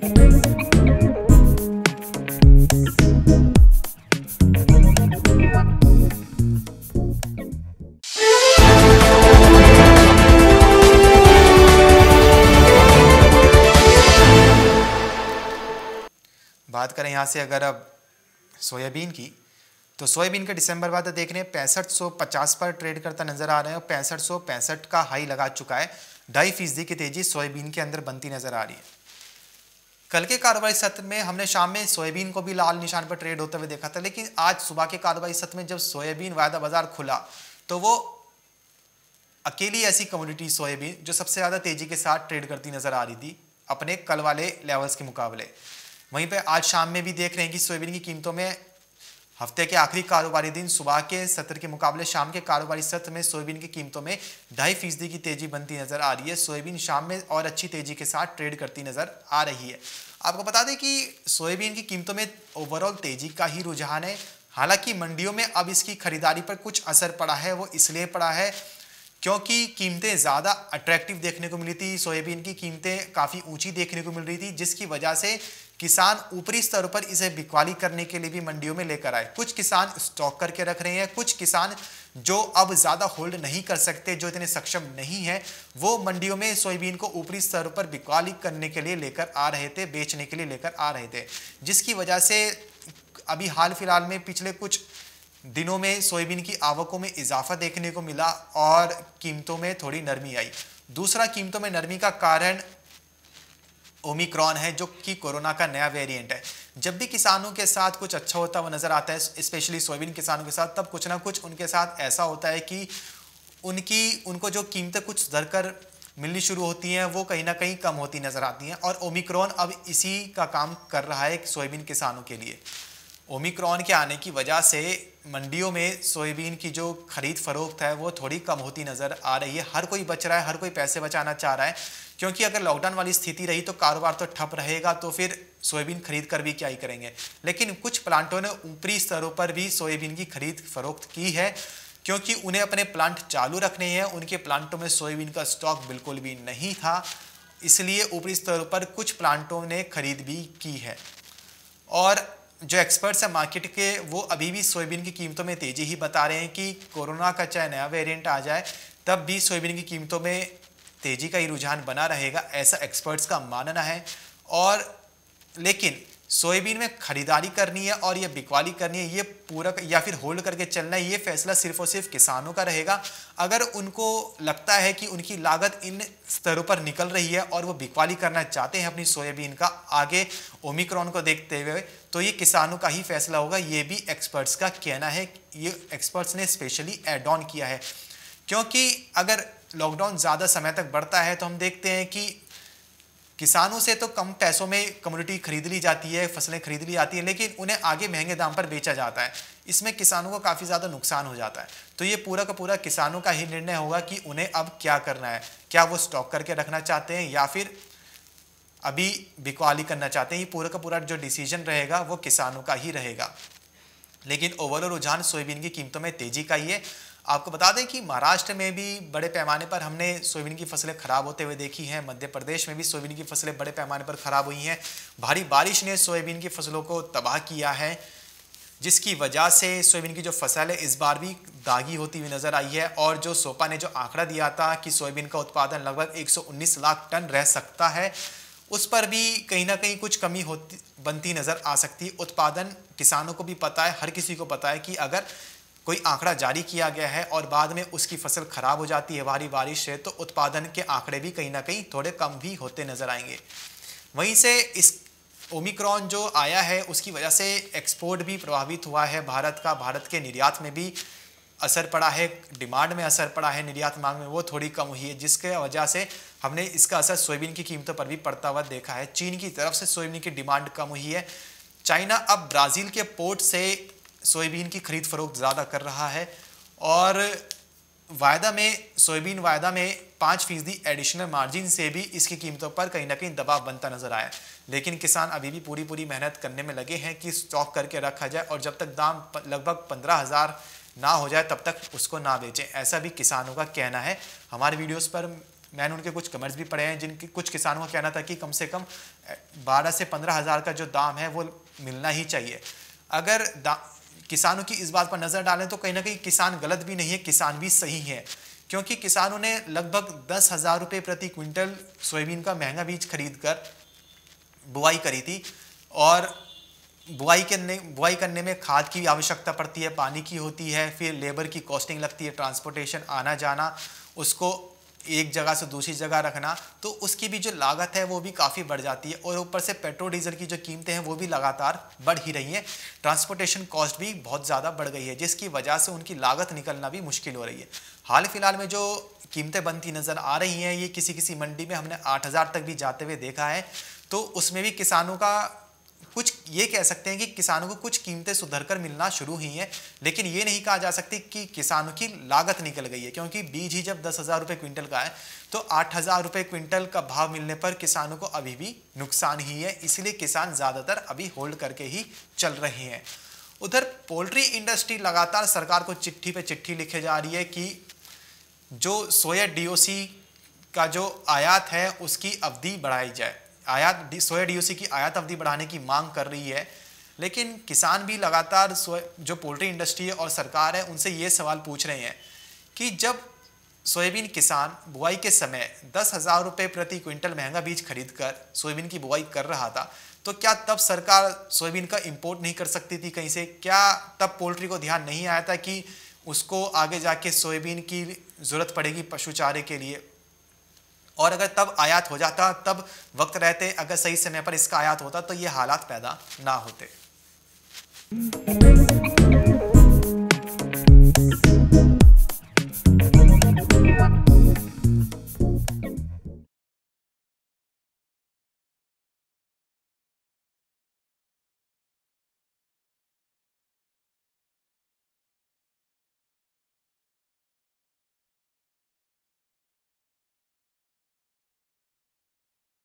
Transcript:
बात करें यहाँ से अगर अब सोयाबीन की, तो सोयाबीन का दिसंबर वादा देख रहे हैं 6550 पर ट्रेड करता नजर आ रहे हैं और 6565 का हाई लगा चुका है। 2.5% की तेजी सोयाबीन के अंदर बनती नजर आ रही है। कल के कारोबारी सत्र में हमने शाम में सोयाबीन को भी लाल निशान पर ट्रेड होते हुए देखा था, लेकिन आज सुबह के कारोबारी सत्र में जब सोयाबीन वायदा बाजार खुला तो वो अकेली ऐसी कमोडिटी सोयाबीन जो सबसे ज्यादा तेजी के साथ ट्रेड करती नजर आ रही थी अपने कल वाले लेवल्स के मुकाबले। वहीं पे आज शाम में भी देख रहे हैं कि सोयाबीन की कीमतों में हफ्ते के आखिरी कारोबारी दिन सुबह के सत्र के मुकाबले शाम के कारोबारी सत्र में सोयाबीन की कीमतों में 2.5% की तेजी बनती नजर आ रही है। सोयाबीन शाम में और अच्छी तेजी के साथ ट्रेड करती नजर आ रही है। आपको बता दें कि सोयाबीन की कीमतों में ओवरऑल तेजी का ही रुझान है। हालांकि मंडियों में अब इसकी खरीदारी पर कुछ असर पड़ा है, वो इसलिए पड़ा है क्योंकि कीमतें ज़्यादा अट्रैक्टिव देखने को मिली थी। सोयाबीन की कीमतें काफ़ी ऊंची देखने को मिल रही थी, जिसकी वजह से किसान ऊपरी स्तर पर इसे बिकवाली करने के लिए भी मंडियों में लेकर आए। कुछ किसान स्टॉक करके रख रहे हैं, कुछ किसान जो अब ज़्यादा होल्ड नहीं कर सकते, जो इतने सक्षम नहीं है, वो मंडियों में सोयाबीन को ऊपरी स्तर पर बिकवाली करने के लिए लेकर आ रहे थे, बेचने के लिए लेकर आ रहे थे, जिसकी वजह से अभी हाल फिलहाल में पिछले कुछ दिनों में सोयाबीन की आवकों में इजाफा देखने को मिला और कीमतों में थोड़ी नरमी आई। दूसरा, कीमतों में नरमी का कारण ओमिक्रॉन है, जो कि कोरोना का नया वेरिएंट है। जब भी किसानों के साथ कुछ अच्छा होता हुआ नजर आता है, स्पेशली सोयाबीन किसानों के साथ, तब कुछ ना कुछ उनके साथ ऐसा होता है कि उनको जो कीमतें कुछ सुधर कर मिलनी शुरू होती हैं, वो कहीं ना कहीं कम होती नजर आती हैं। और ओमिक्रॉन अब इसी का काम कर रहा है सोयाबीन किसानों के लिए। ओमिक्रॉन के आने की वजह से मंडियों में सोयाबीन की जो खरीद फरोख्त है वो थोड़ी कम होती नजर आ रही है। हर कोई बच रहा है, हर कोई पैसे बचाना चाह रहा है, क्योंकि अगर लॉकडाउन वाली स्थिति रही तो कारोबार तो ठप रहेगा, तो फिर सोयाबीन खरीद कर भी क्या ही करेंगे। लेकिन कुछ प्लांटों ने ऊपरी स्तरों पर भी सोयाबीन की खरीद फरोख्त की है, क्योंकि उन्हें अपने प्लांट चालू रखने हैं। उनके प्लांटों में सोयाबीन का स्टॉक बिल्कुल भी नहीं था, इसलिए ऊपरी स्तरों पर कुछ प्लांटों ने खरीद भी की है। और जो एक्सपर्ट्स हैं मार्केट के, वो अभी भी सोयाबीन की कीमतों में तेजी ही बता रहे हैं कि कोरोना का चाहे नया वेरिएंट आ जाए तब भी सोयाबीन की कीमतों में तेजी का ही रुझान बना रहेगा, ऐसा एक्सपर्ट्स का मानना है। और लेकिन सोयाबीन में खरीदारी करनी है और ये बिकवाली करनी है, ये पूरा या फिर होल्ड करके चलना है, ये फैसला सिर्फ और सिर्फ किसानों का रहेगा। अगर उनको लगता है कि उनकी लागत इन स्तरों पर निकल रही है और वो बिकवाली करना चाहते हैं अपनी सोयाबीन का आगे ओमिक्रॉन को देखते हुए, तो ये किसानों का ही फैसला होगा। ये भी एक्सपर्ट्स का कहना है, ये एक्सपर्ट्स ने स्पेशली एड ऑन किया है, क्योंकि अगर लॉकडाउन ज़्यादा समय तक बढ़ता है तो हम देखते हैं कि किसानों से तो कम पैसों में कमोडिटी खरीद ली जाती है, फसलें खरीद ली जाती हैं, लेकिन उन्हें आगे महंगे दाम पर बेचा जाता है। इसमें किसानों को काफ़ी ज़्यादा नुकसान हो जाता है। तो ये पूरा का पूरा किसानों का ही निर्णय होगा कि उन्हें अब क्या करना है, क्या वो स्टॉक करके रखना चाहते हैं या फिर अभी बिकवाली करना चाहते हैं। ये पूरा का पूरा जो डिसीजन रहेगा वो किसानों का ही रहेगा। लेकिन ओवरऑल रुझान सोयाबीन की कीमतों में तेजी का ही है। आपको बता दें कि महाराष्ट्र में भी बड़े पैमाने पर हमने सोयाबीन की फसलें खराब होते हुए देखी हैं। मध्य प्रदेश में भी सोयाबीन की फसलें बड़े पैमाने पर खराब हुई हैं। भारी बारिश ने सोयाबीन की फसलों को तबाह किया है, जिसकी वजह से सोयाबीन की जो फसल है इस बार भी दागी होती हुई नजर आई है। और जो सोपा ने जो आंकड़ा दिया था कि सोयाबीन का उत्पादन लगभग 119 लाख टन रह सकता है, उस पर भी कहीं ना कहीं कुछ कमी होती बनती नजर आ सकती है। उत्पादन किसानों को भी पता है, हर किसी को पता है कि अगर कोई आंकड़ा जारी किया गया है और बाद में उसकी फसल खराब हो जाती है भारी बारिश से, तो उत्पादन के आंकड़े भी कहीं ना कहीं थोड़े कम भी होते नजर आएंगे। वहीं से इस ओमिक्रॉन जो आया है उसकी वजह से एक्सपोर्ट भी प्रभावित हुआ है भारत का। भारत के निर्यात में भी असर पड़ा है, डिमांड में असर पड़ा है, निर्यात मांग में वो थोड़ी कम हुई है, जिसके वजह से हमने इसका असर सोयाबीन की कीमतों पर भी पड़ता हुआ देखा है। चीन की तरफ से सोयाबीन की डिमांड कम हुई है। चाइना अब ब्राज़ील के पोर्ट से सोयाबीन की खरीद फरोख्त ज़्यादा कर रहा है और सोयाबीन वायदा में 5% एडिशनल मार्जिन से भी इसकी कीमतों पर कहीं ना कहीं दबाव बनता नजर आया। लेकिन किसान अभी भी पूरी मेहनत करने में लगे हैं कि स्टॉक करके रखा जाए और जब तक दाम लगभग 15,000 ना हो जाए तब तक उसको ना बेचें, ऐसा भी किसानों का कहना है। हमारे वीडियोस पर मैंने उनके कुछ कमेंट्स भी पढ़े हैं, जिनके कुछ किसानों का कहना था कि कम से कम 12 से 15 हज़ार का जो दाम है वो मिलना ही चाहिए। अगर किसानों की इस बात पर नज़र डालें तो कहीं ना कहीं किसान गलत भी नहीं है, किसान भी सही है, क्योंकि किसानों ने लगभग 10,000 रुपये प्रति क्विंटल सोयाबीन का महंगा बीज खरीद कर बुआई करी थी। और बुआई करने में खाद की आवश्यकता पड़ती है, पानी की होती है, फिर लेबर की कॉस्टिंग लगती है, ट्रांसपोर्टेशन, आना जाना, उसको एक जगह से दूसरी जगह रखना, तो उसकी भी जो लागत है वो भी काफ़ी बढ़ जाती है। और ऊपर से पेट्रोल डीजल की जो कीमतें हैं वो भी लगातार बढ़ ही रही हैं, ट्रांसपोर्टेशन कॉस्ट भी बहुत ज़्यादा बढ़ गई है, जिसकी वजह से उनकी लागत निकलना भी मुश्किल हो रही है। हाल फिलहाल में जो कीमतें बनती नज़र आ रही हैं, ये किसी किसी मंडी में हमने 8,000 तक भी जाते हुए देखा है। तो उसमें भी किसानों का कुछ, ये कह सकते हैं कि किसानों को कुछ कीमतें सुधर कर मिलना शुरू हुई हैं, लेकिन ये नहीं कहा जा सकती कि किसानों की लागत निकल गई है, क्योंकि बीज ही जब 10,000 रुपये क्विंटल का है तो 8,000 रुपये क्विंटल का भाव मिलने पर किसानों को अभी भी नुकसान ही है। इसलिए किसान ज़्यादातर अभी होल्ड करके ही चल रहे हैं। उधर पोल्ट्री इंडस्ट्री लगातार सरकार को चिट्ठी पे चिट्ठी लिखे जा रही है कि जो सोया DOC का जो आयात है उसकी अवधि बढ़ाई जाए, सोया DOC की आयात अवधि बढ़ाने की मांग कर रही है। लेकिन किसान भी लगातार जो पोल्ट्री इंडस्ट्री है और सरकार है उनसे ये सवाल पूछ रहे हैं कि जब सोयाबीन किसान बुआई के समय 10,000 रुपये प्रति क्विंटल महंगा बीज खरीद कर सोयाबीन की बुआई कर रहा था, तो क्या तब सरकार सोयाबीन का इंपोर्ट नहीं कर सकती थी कहीं से? क्या तब पोल्ट्री को ध्यान नहीं आया था कि उसको आगे जाके सोयाबीन की ज़रूरत पड़ेगी पशु चारे के लिए? और अगर तब आयात हो जाता, तब वक्त रहते अगर सही समय पर इसका आयात होता, तो ये हालात पैदा ना होते।